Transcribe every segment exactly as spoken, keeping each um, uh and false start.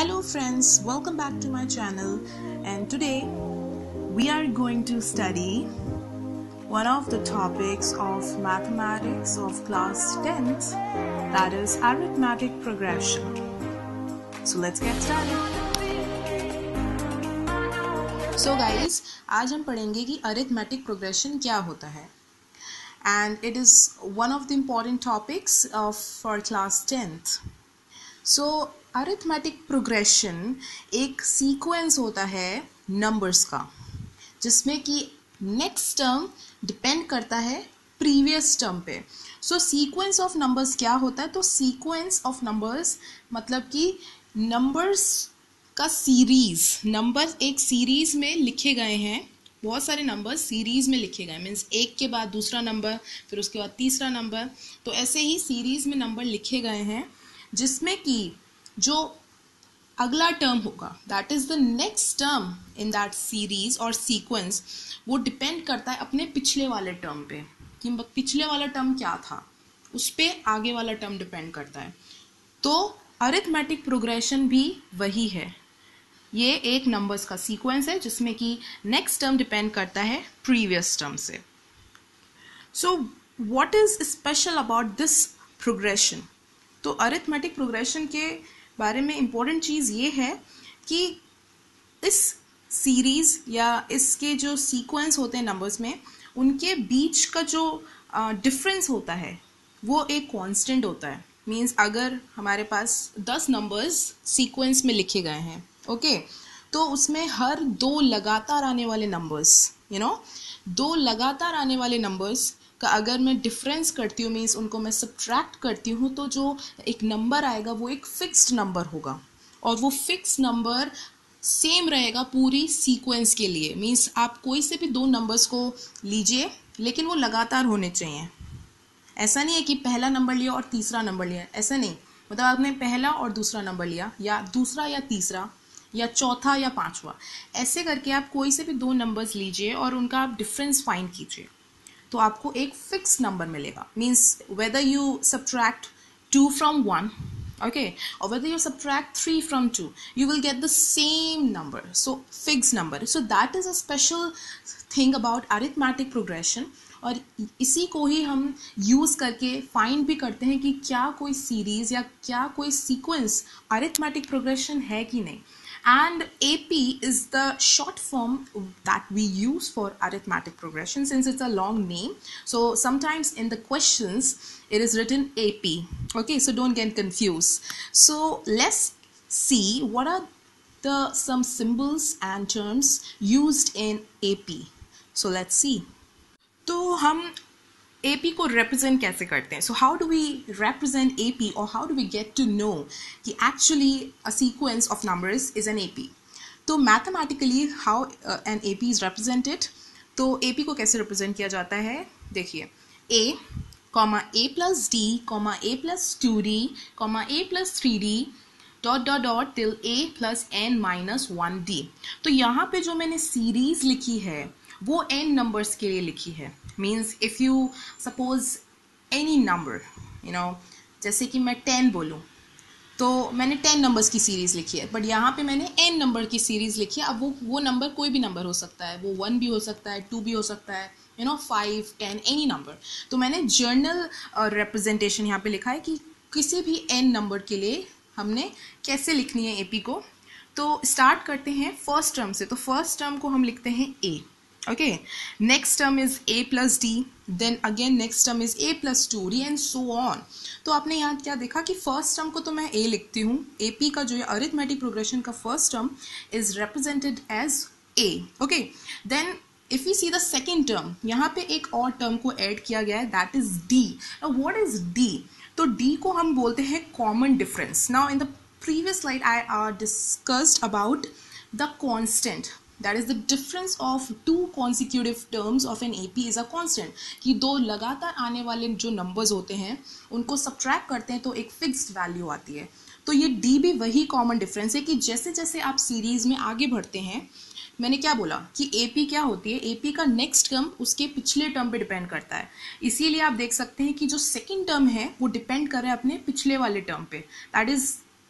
Hello friends, welcome back to my channel, and today we are going to study one of the topics of mathematics of class tenth, that is arithmetic progression. So let's get started. So guys, आज हम पढ़ेंगे कि arithmetic progression क्या होता है, and it is one of the important topics of for class tenth. So arithmetic progression एक sequence होता है नंबर्स का, जिसमें कि नेक्स्ट टर्म डिपेंड करता है प्रीवियस टर्म पे. सो सीक्वेंस ऑफ नंबर्स क्या होता है? तो सीक्वेंस ऑफ नंबर्स मतलब कि नंबर्स का सीरीज, नंबर्स एक सीरीज में लिखे गए हैं. बहुत सारे नंबर सीरीज में लिखे गए, मीन्स एक के बाद दूसरा नंबर, फिर उसके बाद तीसरा नंबर. तो ऐसे ही सीरीज में नंबर लिखे गए हैं, जिसमें कि जो अगला टर्म होगा, that is the next term in that series और सीक्वेंस, वो डिपेंड करता है अपने पिछले वाले टर्म पे, कि पिछले वाला टर्म क्या था, उस पर आगे वाला टर्म डिपेंड करता है. तो अरिथमेटिक प्रोग्रेशन भी वही है. ये एक नंबर्स का सीक्वेंस है जिसमें कि नेक्स्ट टर्म डिपेंड करता है प्रीवियस टर्म से. So what is special about this progression? तो अरिथमेटिक प्रोग्रेशन के बारे में इम्पोर्टेंट चीज़ ये है कि इस सीरीज़ या इसके जो सीक्वेंस होते हैं नंबर्स में, उनके बीच का जो डिफरेंस uh, होता है वो एक कांस्टेंट होता है. मींस अगर हमारे पास दस नंबर्स सीक्वेंस में लिखे गए हैं, ओके okay, तो उसमें हर दो लगातार आने वाले नंबर्स, यू नो दो लगातार आने वाले नंबर्स का अगर मैं डिफरेंस करती हूँ, मीन्स उनको मैं सब्ट्रैक्ट करती हूँ, तो जो एक नंबर आएगा वो एक फिक्स्ड नंबर होगा, और वो फिक्स्ड नंबर सेम रहेगा पूरी सीक्वेंस के लिए. मीन्स आप कोई से भी दो नंबर्स को लीजिए, लेकिन वो लगातार होने चाहिए. ऐसा नहीं है कि पहला नंबर लिया और तीसरा नंबर लिया, ऐसा नहीं. मतलब आपने पहला और दूसरा नंबर लिया, या दूसरा या तीसरा, या चौथा या पांचवा, ऐसे करके आप कोई से भी दो नंबर्स लीजिए और उनका आप डिफरेंस फाइंड कीजिए, तो आपको एक फिक्स नंबर मिलेगा. Means whether you subtract two from one, okay, और whether you subtract three from two, you will get the same number. So fix number. So that is a special thing about arithmetic progression. और इसी को ही हम use करके find भी करते हैं कि क्या कोई सीरीज़ या क्या कोई सीक्वेंस अरिथमेटिक प्रोग्रेशन है कि नहीं. And A P is the short form that we use for arithmetic progression, since it's a long name. So sometimes in the questions it is written A P. Okay, so don't get confused. So let's see what are the some symbols and terms used in A P. So let's see. तो हम A P को represent कैसे करते हैं? So how do we represent A P, or how do we get to know कि actually a sequence of numbers is an A P? तो mathematically how uh, an A P is represented? तो A P को कैसे represent किया जाता है? देखिए, A, comma A plus D, comma A plus two D, comma A plus three D, dot dot dot till A plus n minus one D. तो यहाँ पे जो मैंने सीरीज लिखी है वो n नंबर्स के लिए लिखी है. Means if you suppose any number, you know, जैसे कि मैं टेन बोलूँ, तो मैंने टेन नंबर्स की सीरीज़ लिखी है, बट यहाँ पे मैंने n नंबर की सीरीज़ लिखी है. अब वो वो नंबर कोई भी नंबर हो सकता है, वो वन भी हो सकता है, टू भी हो सकता है, you know, five, ten, any number. तो मैंने जर्नल रिप्रेजेंटेशन यहाँ पे लिखा है कि किसी भी n नंबर के लिए हमने कैसे लिखनी है A P को. तो स्टार्ट करते हैं फर्स्ट टर्म से. तो फर्स्ट टर्म को हम लिखते हैं A. Okay, next term is A plus D, then again next term is A plus two D and so on. तो आपने यहाँ क्या देखा कि फर्स्ट टर्म को तो मैं A लिखती हूँ. A P का जो है अरिथमेटिक प्रोग्रेशन का first term is represented as A. Okay, then if we see the second term, यहाँ पे एक और टर्म को ऐड किया गया है, that is D. Now what is D? तो D को हम बोलते हैं common difference. Now in the previous slide I uh, discussed about the constant. That is the difference of two consecutive terms of an A P is a constant. कि दो लगातार आने वाले जो numbers होते हैं उनको subtract करते हैं तो एक fixed value आती है. तो ये D भी वही common difference है कि जैसे जैसे आप series में आगे बढ़ते हैं, मैंने क्या बोला कि A P क्या होती है, A P का next term उसके पिछले term पे depend करता है. इसीलिए आप देख सकते हैं कि जो second term है वो depend कर रहा है अपने पिछले वाले term पे. That is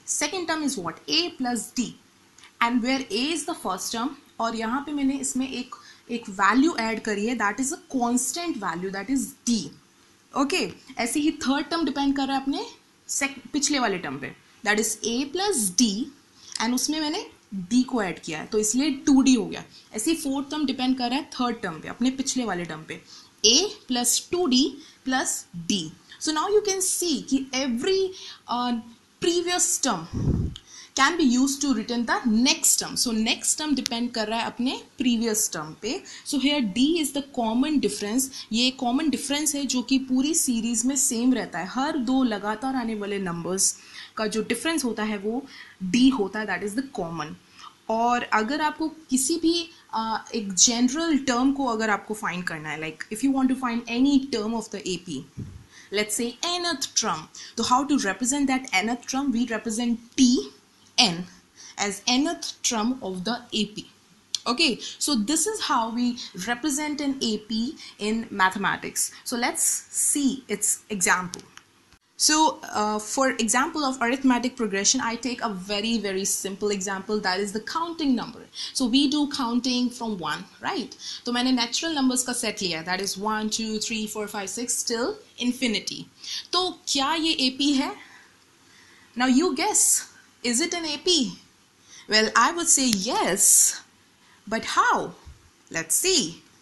second term is what, A plus D, and where A is the first term, और यहाँ पे मैंने इसमें एक एक वैल्यू ऐड करी है, that is a constant value, that is D. Okay, ऐसे ही थर्ड टर्म डिपेंड कर रहा है अपने पिछले वाले टर्म पे, that is A plus D, and उसमें मैंने डी को ऐड किया है तो इसलिए टू डी हो गया. ऐसे ही फोर्थ टर्म डिपेंड कर रहा है थर्ड टर्म पे, अपने पिछले वाले टर्म पे, a plus two D plus D. So now you can see कि every previous term can be use to return the next term. So next term depend कर रहा है अपने प्रीवियस टर्म पे. So here D is the common difference. ये common difference है जो कि पूरी सीरीज में सेम रहता है. हर दो लगातार आने वाले नंबर्स का जो डिफरेंस होता है वो डी होता है, दैट इज द कॉमन. और अगर आपको किसी भी uh, एक जनरल टर्म को अगर आपको फाइंड करना है, like if you want to find any term of the AP, let's say nth term, so how to represent that nth term? We represent t n as nth term of the A P. Okay, so this is how we represent an A P in mathematics. So let's see its example. So uh, for example of arithmetic progression, I take a very very simple example, that is the counting number. So we do counting from one, right? तो मैंने natural numbers का set लिया, that is one, two, three, four, five, six till infinity. तो क्या ये A P है? Now you guess, is it an A P? Well, I would say yes, but how? Let's see.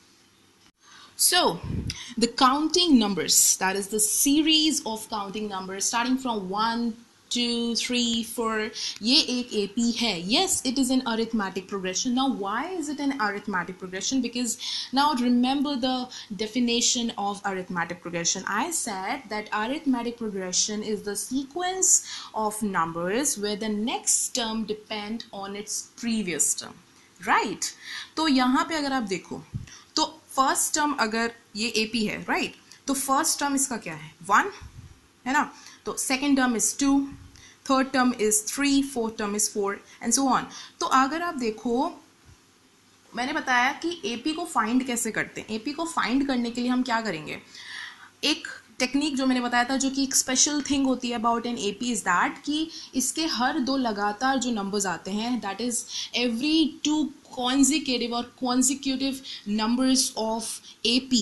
So the counting numbers, that is the series of counting numbers starting from one, two, three, four, ये एक A P है. Yes, it is an arithmetic progression. Now why is it an arithmetic progression? Because now remember the definition of arithmetic progression. I said that arithmetic progression is the sequence of numbers where the next term depend on its previous term, right? तो यहाँ पे अगर आप देखो तो first term अगर ये AP है, राइट, तो फर्स्ट टर्म इसका क्या है, वन है ना. तो second term is two, third term is three, fourth term is four, and so on. तो अगर आप देखो, मैंने बताया कि एपी को फाइंड कैसे करते हैं. एपी को फाइंड करने के लिए हम क्या करेंगे, एक टेक्निक जो मैंने बताया था, जो कि एक स्पेशल थिंग होती है about an AP, is that कि इसके हर दो लगातार जो नंबर्स आते हैं, that is every two consecutive or consecutive numbers of A P,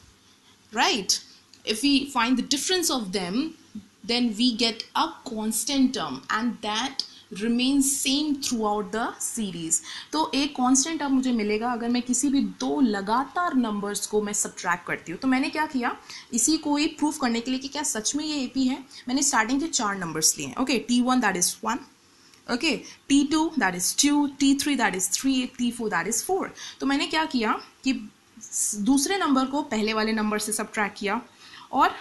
right? If we find the difference of them, then we get a constant term and that remains same throughout the series. तो एक constant term मुझे मिलेगा अगर मैं किसी भी दो लगातार numbers को मैं subtract करती हूँ. तो मैंने क्या किया, इसी को ही proof करने के लिए कि क्या सच में ये A P है, मैंने starting के चार numbers लिए. Okay, T one that is one, okay, T two that is two, T three that is three, T four that is four. तो मैंने क्या किया कि दूसरे नंबर को पहले वाले नंबर से सब्ट्रैक्ट किया और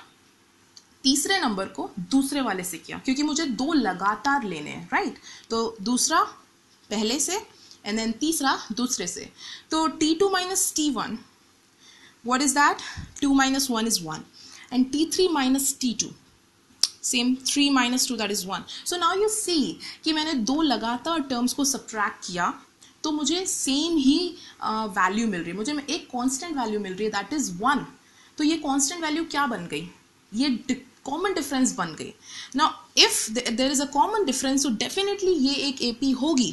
तीसरे नंबर को दूसरे वाले से किया, क्योंकि मुझे दो लगातार लेने हैं, राइट? तो दूसरा पहले से एंड देन तीसरा दूसरे से. तो T two minus T one, what is that? two minus one is one, and T three minus T two, same three minus two that is one. So now you see कि मैंने दो लगातार terms को subtract किया तो मुझे same ही value uh, मिल रही है, मुझे एक कांस्टेंट वैल्यू मिल रही है, दैट इज वन. तो ये कांस्टेंट वैल्यू क्या बन गई, ये कॉमन डिफरेंस बन गई. Now if there is a common difference, तो डेफिनेटली ये एक एपी होगी.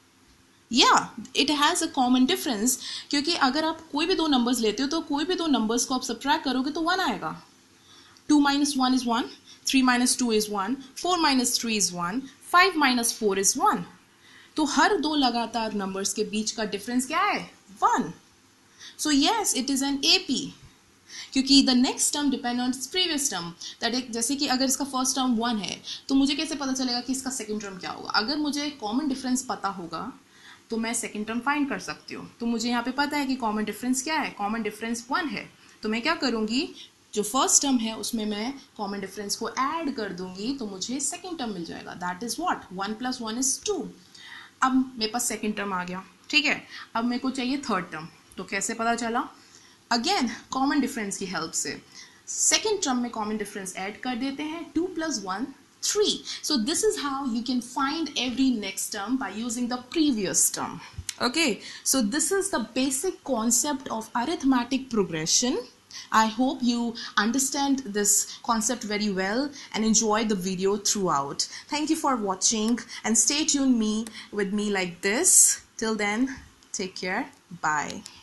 या it has a common difference, क्योंकि अगर आप कोई भी दो नंबर्स लेते हो तो कोई भी दो नंबर्स को आप सब्ट्रैक्ट करोगे तो वन आएगा. Two minus one is one, three minus two is one, four minus three is one, five minus four is one. तो हर दो लगातार नंबर्स के बीच का डिफरेंस क्या है, one. So yes, it is an AP, क्योंकि the next term depend on its previous term. That जैसे कि अगर इसका फर्स्ट टर्म वन है तो मुझे कैसे पता चलेगा कि इसका सेकंड टर्म क्या होगा. अगर मुझे कॉमन डिफरेंस पता होगा तो मैं सेकंड टर्म फाइंड कर सकती हूँ. तो मुझे यहाँ पे पता है कि कॉमन डिफरेंस क्या है, कॉमन डिफरेंस वन है. तो मैं क्या करूँगी, जो फर्स्ट टर्म है उसमें मैं कॉमन डिफरेंस को ऐड कर दूंगी तो मुझे सेकंड टर्म मिल जाएगा, that is what, one plus one is two. अब मेरे पास सेकंड टर्म आ गया, ठीक है. अब मेरे को चाहिए थर्ड टर्म, तो कैसे पता चला, अगेन कॉमन डिफरेंस की हेल्प से. सेकंड टर्म में कॉमन डिफरेंस ऐड कर देते हैं, two plus one, three. So this is how you can find every next term by using the previous term. Okay, so this is the basic concept of arithmetic progression. I hope you understand this concept very well and enjoy the video throughout. Thank you for watching and stay tuned me with me like this. Till then, take care. Bye.